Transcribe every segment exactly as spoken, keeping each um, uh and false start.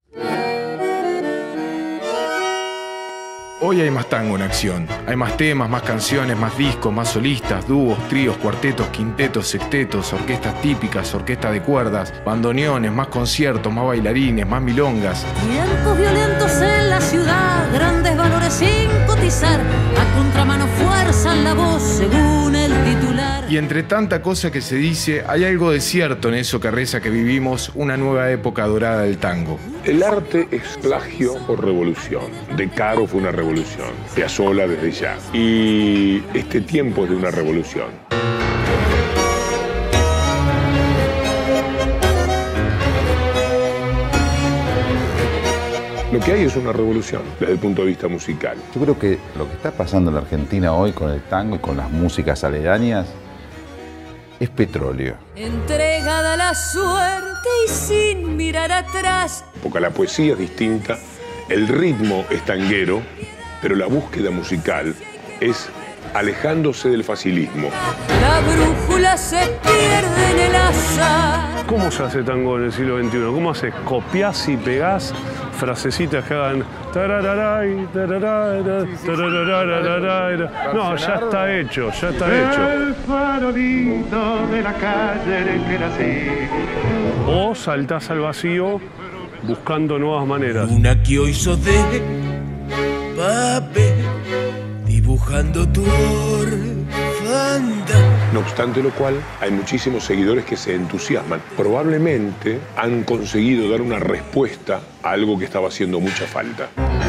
Hoy hay más tango en acción. Hay más temas, más canciones, más discos, más solistas, dúos, tríos, cuartetos, quintetos, sextetos, orquestas típicas, orquestas de cuerdas, bandoneones, más conciertos, más bailarines, más milongas. Tiempos violentos en la ciudad, grandes valores sin cotizar, a contramano fuerzan la voz según el titular. Y entre tanta cosa que se dice, hay algo de cierto en eso que reza que vivimos una nueva época dorada del tango. El arte es plagio o revolución. De Caro fue una revolución. Piazzolla desde ya. Y este tiempo es de una revolución. Lo que hay es una revolución desde el punto de vista musical. Yo creo que lo que está pasando en la Argentina hoy con el tango y con las músicas aledañas es petróleo. Entregada a la suerte y sin mirar atrás. Porque la poesía es distinta, el ritmo es tanguero, pero la búsqueda musical es alejándose del facilismo. La brújula se pierde en el azar. ¿Cómo se hace tango en el siglo veintiuno? ¿Cómo haces? Copiás y pegás frasecitas que hagan... tarararay, tararara, tararara. No, ya está hecho, ya está hecho. El farolito de la calle en que nací. O saltás al vacío buscando nuevas maneras. Una que hoy sos de papel, dibujando tu orfandad. No obstante lo cual, hay muchísimos seguidores que se entusiasman. Probablemente han conseguido dar una respuesta a algo que estaba haciendo mucha falta.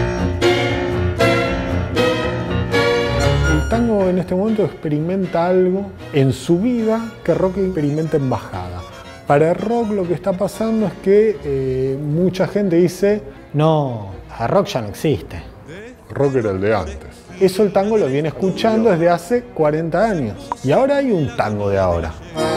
El tango en este momento experimenta algo en su vida que rock experimenta en bajada. Para el rock lo que está pasando es que eh, mucha gente dice, no, el rock ya no existe. El rock era el de antes. Eso el tango lo viene escuchando desde hace cuarenta años. Y ahora hay un tango de ahora.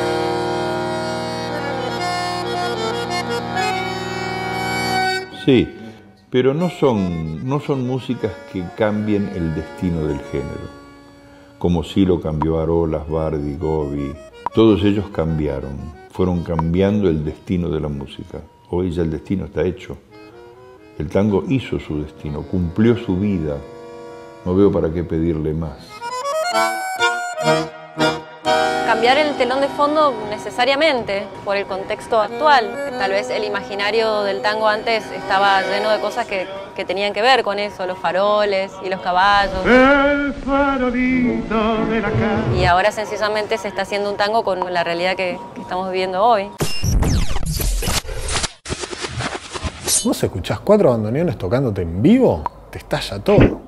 Sí, pero no son, no son músicas que cambien el destino del género. Como sí lo cambió Arolas, Bardi, Gobi. Todos ellos cambiaron, fueron cambiando el destino de la música. Hoy ya el destino está hecho. El tango hizo su destino, cumplió su vida. No veo para qué pedirle más. Cambiar el telón de fondo necesariamente por el contexto actual. Tal vez el imaginario del tango antes estaba lleno de cosas que, que tenían que ver con eso, los faroles y los caballos. El farolito de la calle. Y ahora sencillamente se está haciendo un tango con la realidad que, que estamos viviendo hoy. Vos escuchás cuatro bandoneones tocándote en vivo, te estalla todo.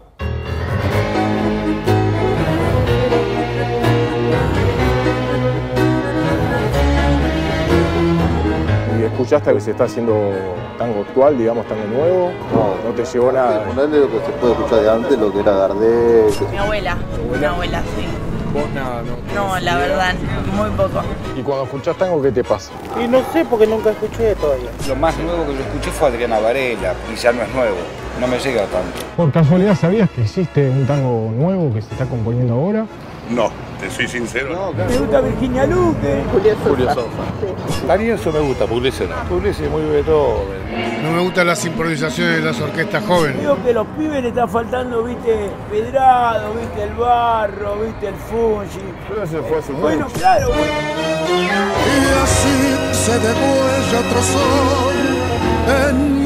¿Escuchaste que se está haciendo tango actual, digamos, tango nuevo? No, no te llegó nada. Ponerle lo que se puede escuchar de antes, lo que era Gardel. Mi abuela, mi abuela, sí. ¿Vos nada, no? No, la verdad, muy poco. ¿Y cuando escuchás tango, qué te pasa? Y no sé, porque nunca escuché todavía. Lo más nuevo que yo escuché fue Adriana Varela, y ya no es nuevo, no me llega tanto. ¿Por casualidad sabías que existe un tango nuevo que se está componiendo ahora? No, te soy sincero. No, claro. Me gusta Virginia Luque. Julio Sosa. Danielso me gusta, Pugliese no. Pugliese muy Beethoven. No me gustan las improvisaciones de las orquestas jóvenes. Digo que a los pibes le está faltando, viste, Pedrado, viste, el barro, viste, el fungi. Pero ese fue hace Bueno, mucho. claro, bueno. Y así se degüella otro sol en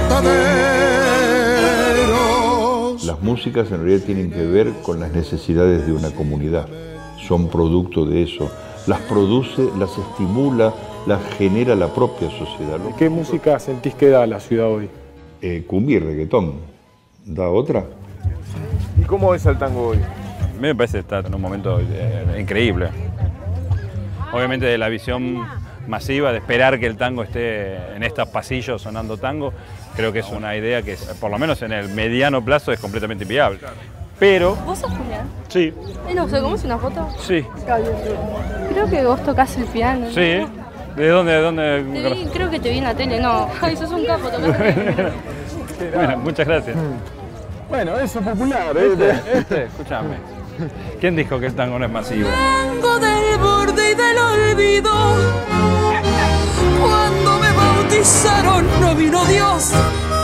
mataderos. Las músicas en realidad tienen que ver con las necesidades de una comunidad. Son producto de eso. Las produce, las estimula, las genera la propia sociedad. ¿Qué música sentís que da la ciudad hoy? Eh, cumbia y reggaetón. ¿Da otra? ¿Y cómo ves el tango hoy? A mí me parece que está en un momento eh, increíble. Obviamente de la visión masiva de esperar que el tango esté en estos pasillos sonando tango, creo que es una idea que, por lo menos en el mediano plazo, es completamente inviable. Pero... ¿Vos sos Julián? Sí. ¿Nos sacamos una foto? Sí. Creo que vos tocás el piano. Sí. ¿No? ¿De dónde? De dónde? Te vi, creo que te vi en la tele, no. Ay, sos un capo, tocás el piano. Bueno, muchas gracias. Bueno, eso es popular, ¿eh? Este, este, escúchame. ¿Quién dijo que el tango no es masivo? Vengo del borde y del olvido. Cuando me bautizaron no vino Dios.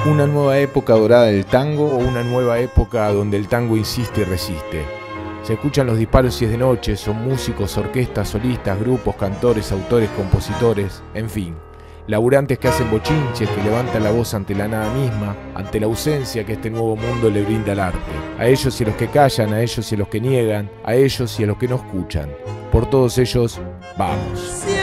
Una nueva época dorada del tango o una nueva época donde el tango insiste y resiste. Se escuchan los disparos y es de noche, son músicos, orquestas, solistas, grupos, cantores, autores, compositores, en fin. Laburantes que hacen bochinches, que levantan la voz ante la nada misma, ante la ausencia que este nuevo mundo le brinda al arte. A ellos y a los que callan, a ellos y a los que niegan, a ellos y a los que no escuchan. Por todos ellos, vamos.